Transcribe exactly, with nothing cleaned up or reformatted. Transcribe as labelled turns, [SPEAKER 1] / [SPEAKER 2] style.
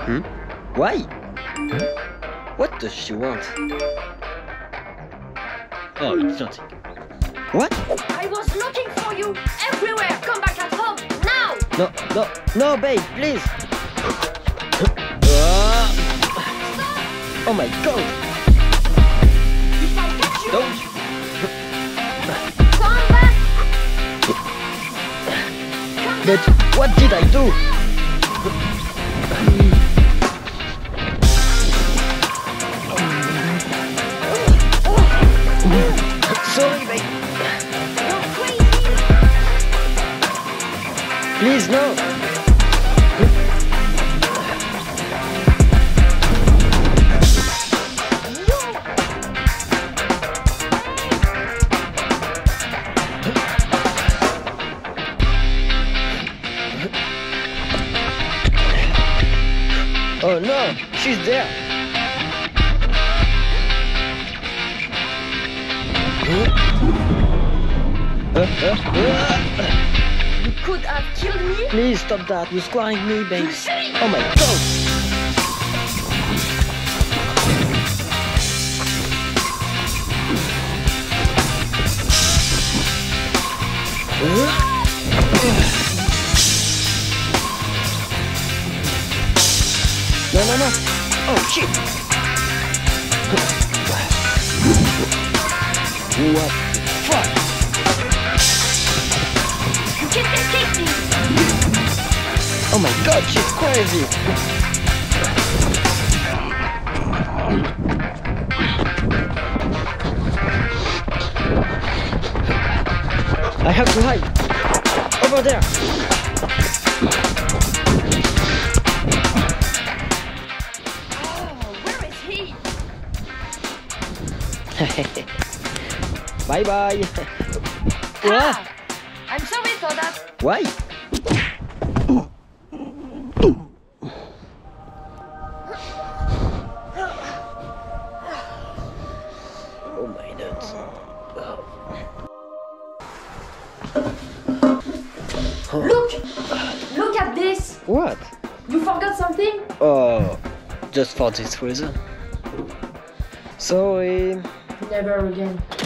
[SPEAKER 1] Hmm? Why? What does she want? Oh, it's nothing. What?
[SPEAKER 2] I was looking for you everywhere. Come back at home now.
[SPEAKER 1] No, no, no, babe, please. Ah. Oh my God!
[SPEAKER 2] If I catch you,
[SPEAKER 1] Don't.
[SPEAKER 2] come back.
[SPEAKER 1] But what did I do? Sorry, babe.
[SPEAKER 2] You're crazy.
[SPEAKER 1] Please, no. Oh no, she's there. Uh, uh, uh.
[SPEAKER 2] You could have killed me.
[SPEAKER 1] Please stop that. You're squaring me, babe.
[SPEAKER 2] You silly.
[SPEAKER 1] Oh my God. No, no, no. Oh, shit. What the fuck?
[SPEAKER 2] You can't escape me.
[SPEAKER 1] Oh my God, she's crazy. I have to hide. Over there. Bye bye.
[SPEAKER 2] Ah, I'm sorry for that.
[SPEAKER 1] Why? Oh my nuts.
[SPEAKER 2] Look! Look at this!
[SPEAKER 1] What?
[SPEAKER 2] You forgot something?
[SPEAKER 1] Oh, just for this reason. Sorry.
[SPEAKER 2] Never again.